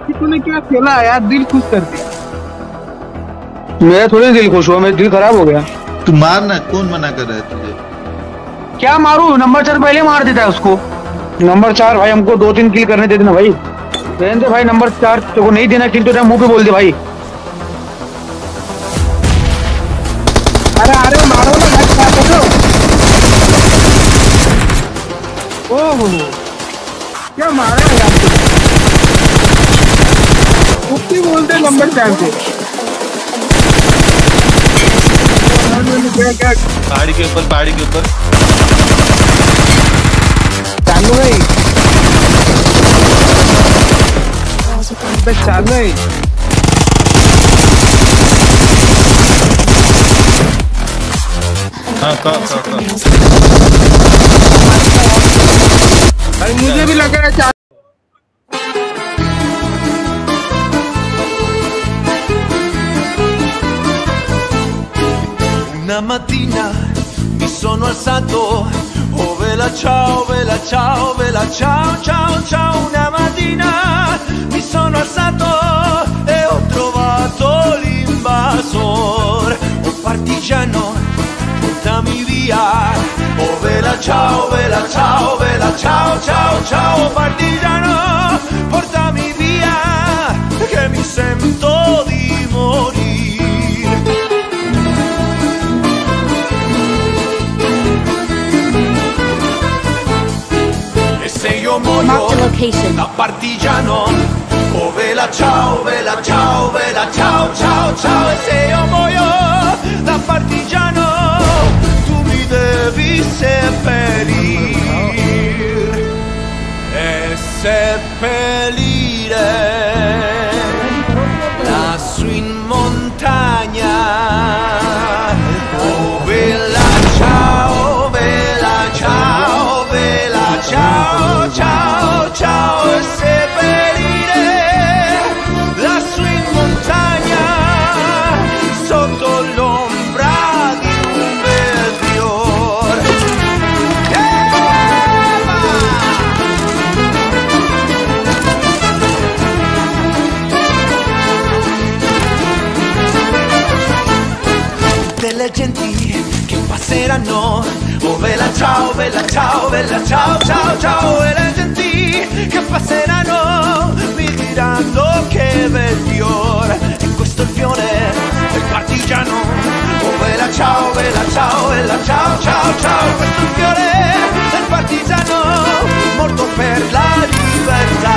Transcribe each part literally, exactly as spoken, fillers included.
कि तूने क्या खेला यार, दिल खुश कर दिया। मेरा थोड़ी दिल खुश हुआ, मेरा दिल खराब हो गया। तू मारना, कौन मना कर रहा है तुझे? क्या मारू, नंबर चार पहले मार देता है उसको। नंबर चार भाई हमको दो तीन किल करने दे देना भाई। रहने दे भाई, नंबर चार तेरे को नहीं देना किल तो मुंह पे बोल दे भाई। अरे अरे मारो ना भाई, क्या कर रहे हो? ओहो क्या मारा है यार, कुत्ती बोलते नंबर चार से। क्या क्या पहाड़ी के ऊपर, पहाड़ी के ऊपर चालू है, चालू है। हाँ का का का अरे मुझे भी लग रहा है चालू। Una mattina mi sono alzato, oh vela ciao, vela ciao, vela ciao, ciao, ciao. Una mattina mi sono alzato e ho trovato l'invasor, un partigiano, portami via. Oh vela ciao, vela ciao, vela ciao, ciao, ciao. Partigiano, portami via, che mi sento di morire. Marked a location. Da partigiano, oh vela ciao, vela ciao, vela ciao, ciao, ciao. E se io muoio da partigiano, tu mi devi seppellire e seppellire lassù in montagna. Oh vela ciao, vela ciao, vela ciao, ciao, ciao. E seppellire lassù in montagna, sotto l'ombra di un bel fiore. Tutte le genti che passeranno, oh vela ciao, vela ciao, vela ciao, ciao, ciao. E le genti che passeranno mi diranno che bel fiore. E questo è il fiore del partigiano, oh vela ciao, vela ciao, vela ciao, ciao, ciao. Questo è il fiore del partigiano, morto per la libertà.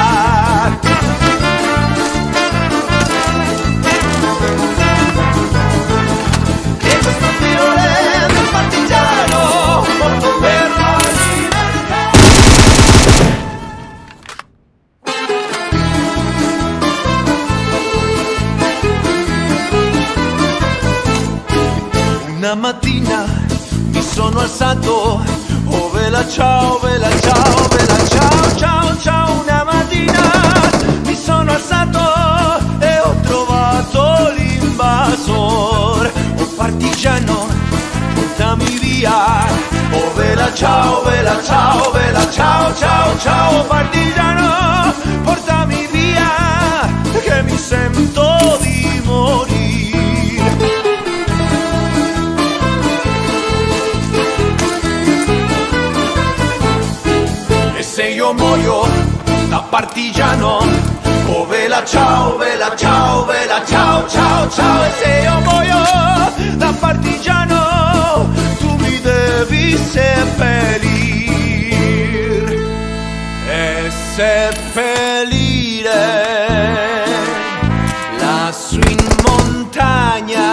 Una mattina mi sono alzato, oh vela ciao, vela ciao, vela ciao, ciao, ciao. Una mattina mi sono alzato e ho trovato l'invasor, un partigiano, portami via. Oh vela ciao, vela ciao, vela ciao, ciao, ciao. Partigiano, portami via, che mi sento di morire. Se io muoio da partigiano, oh vela ciao, vela ciao, vela ciao, ciao, ciao. E se io muoio da partigiano, tu mi devi seppellire e seppellire lassù in montagna.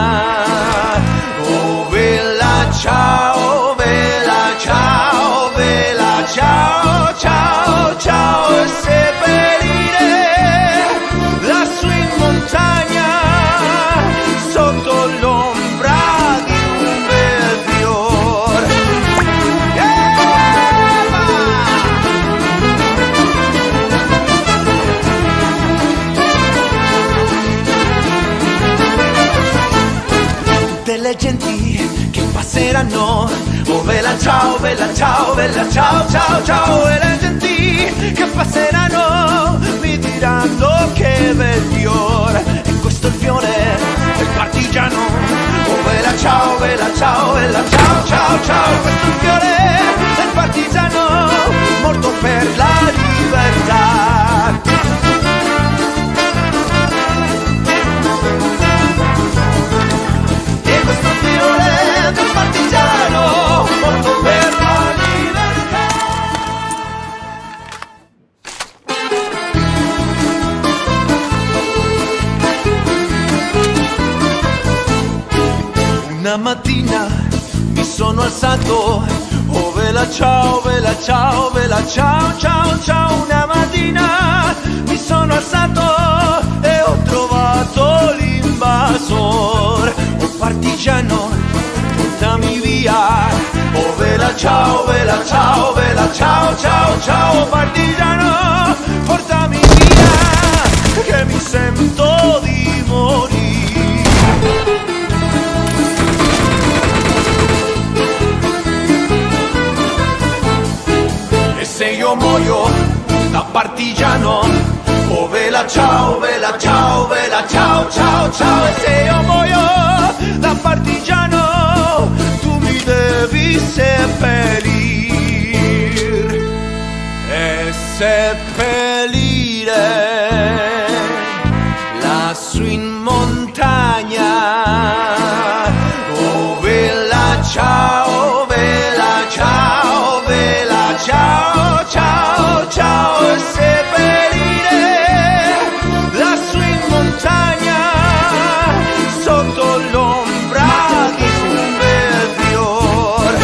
Oh vela ciao, vela ciao, vela ciao, ciao, ciao. E seppellire lassù in montagna, sotto l'ombra di un bel fiore. Tutte le genti che passano passeranno. Oh bella ciao, bella ciao, bella ciao, ciao, ciao. E le genti che passeranno mi diranno che bel fiore. E questo è il fiore del partigiano. Oh bella ciao, bella ciao, bella ciao, ciao, ciao. Questo è il fiore del partigiano morto per la libertà. E questo è il fiore del partigiano morto per la libertà. Una mattina mi sono alzato, oh vela ciao, vela ciao, vela ciao, ciao, ciao. Una mattina mi sono alzato e ho trovato l'invasor. Oh partigiano, portami via. Oh vela ciao, vela ciao, vela ciao, ciao, ciao. Oh partigiano, portami via, che mi sento di morire. Se io muoio da partigiano, oh vela ciao, vela ciao, vela ciao, ciao, ciao. E se io muoio da partigiano, tu mi devi seppellir e seppellire lassù in montagna. Oh vela ciao, vela ciao, vela ciao, ciao, ciao. E seppellire lassù in montagna sotto l'ombra di un bel fiore.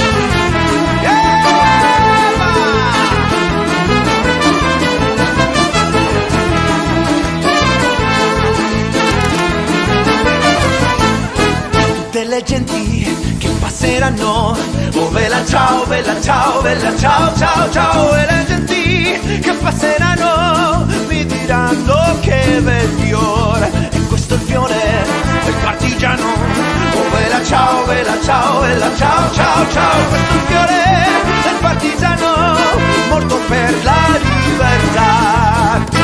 Tutte le genti che passeranno, oh bella ciao, bella ciao, bella ciao, ciao, ciao. E le genti che passeranno mi diranno che bel fiore. E questo è il fiore del partigiano. Oh bella ciao, bella ciao, bella ciao, ciao, ciao. Questo è il fiore del partigiano morto per la libertà.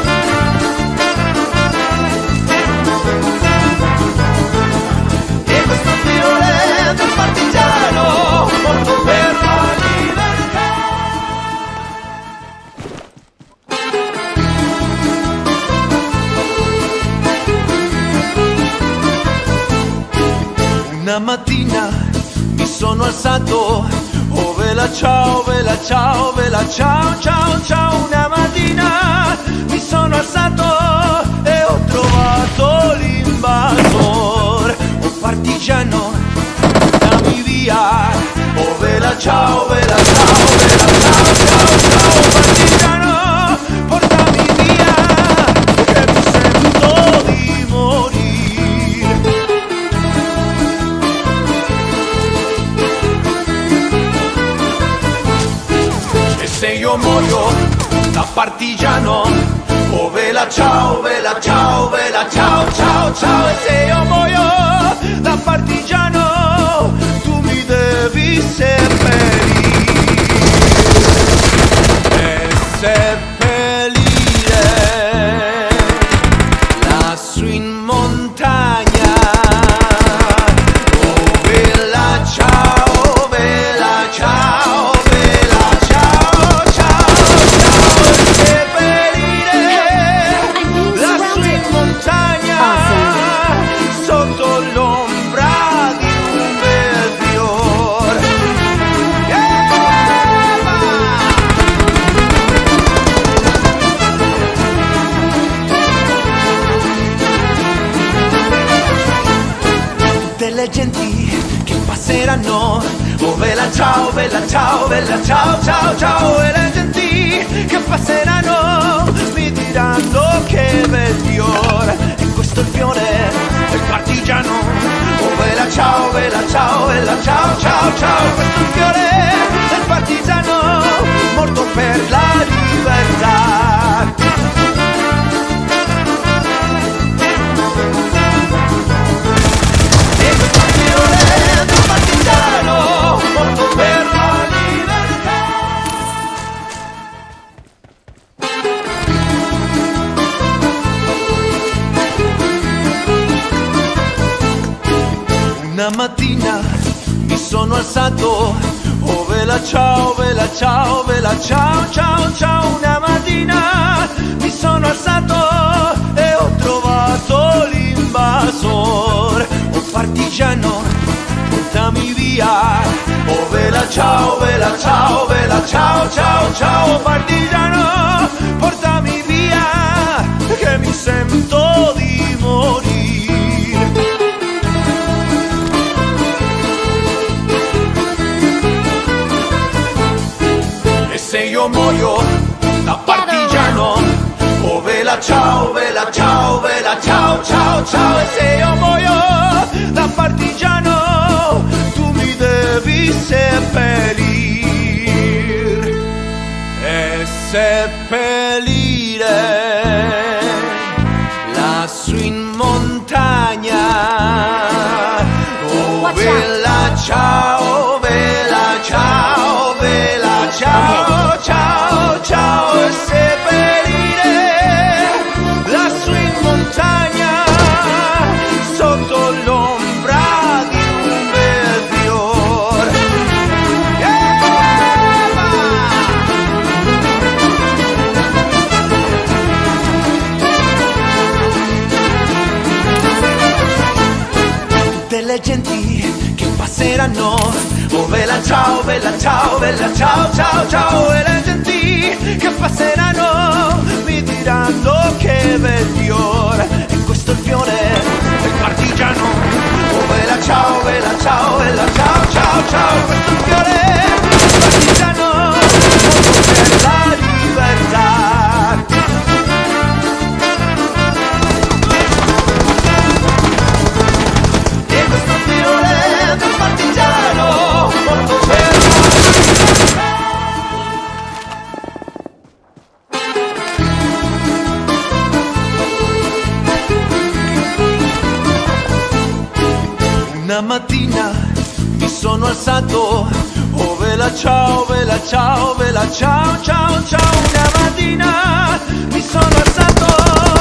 E questo è il fiore del partigiano morto per la libertà. Una mattina mi sono alzato, oh vela ciao, vela ciao, vela ciao, ciao, ciao. Una mattina mi sono alzato e ho trovato l'invasor. Oh partigiano, portami via. Oh vela ciao, vela ciao, vela ciao, ciao, ciao. Oh partigiano, portami via, che mi sento di morire. E se io muoio da partigiano, oh vela ciao, vela ciao, vela ciao, ciao, ciao. E se io muoio da partigiano, tu mi devi seppellire e seppellire lassù in montagna. Oh vela ciao, vela ciao, vela ciao, ciao, ciao. E seppellire lassù in montagna sotto l'ombra di un bel fiore. Tutte le genti che passeranno, oh bella ciao, bella ciao, bella ciao, ciao, ciao. E le genti che passeranno mi diranno che bel fiore. E questo è il fiore del partigiano. Oh bella ciao, bella ciao, bella ciao, ciao, ciao. Questo è il fiore del partigiano morto per la libertà. E questo è il fiore del partigiano sono alzato, oh vela ciao, vela ciao, vela ciao, ciao, ciao. Una mattina mi sono alzato e ho trovato l'invasor. Oh partigiano, portami via, oh vela ciao, vela ciao, vela ciao, ciao, ciao. Oh partigiano, portami via, che mi sento di morire. E se io muoio da partigiano, oh vela ciao, vela ciao, vela ciao, ciao, ciao. E se io muoio da partigiano, tu mi devi seppellir e seppellire lassù in montagna. Oh vela ciao, vela ciao, vela ciao, ciao, ciao. E seppellire lassù in montagna, sotto l'ombra di un bel fior. Tutte le genti che passeranno, oh vela ciao, vela ciao, vela ciao, ciao, ciao. E le genti che passeranno mi diranno che bel fiore. E questo è il fiore del partigiano, oh vela ciao, vela ciao, vela ciao, ciao, ciao. Questo è il fiore del partigiano, mondo per la libertà. E questo è il fiore del partigiano, mondo per la libertà. Una mattina mi sono alzato, oh vela ciao, vela ciao, vela ciao, ciao, ciao. Una mattina mi sono alzato